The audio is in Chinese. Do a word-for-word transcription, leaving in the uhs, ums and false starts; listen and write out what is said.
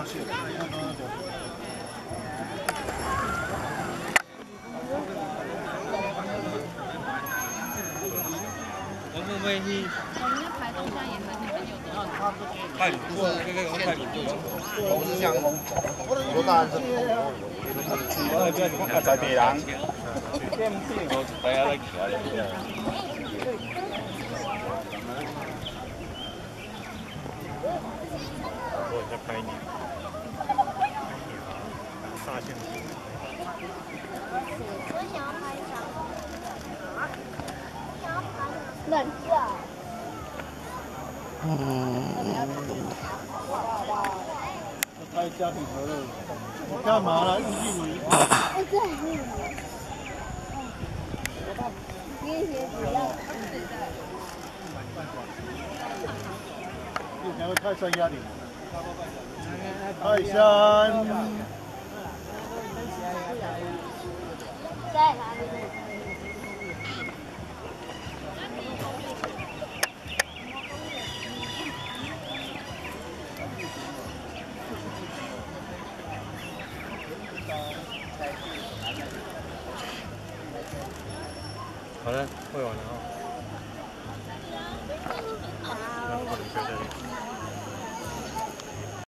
我们会去。 我们台东现在也很很有名。 太鲁做那个我太鲁做。 龙是像多大是？我这个在地人。点点我大家来起来。我在拍你。大象。 我想要拍啥？想要拍冷色。 拍家庭和乐，你干嘛啦？印尼？ 我在。你鞋子要。 你两个泰山压顶。泰山。 在哪里？ 好了，会完了哈。 好。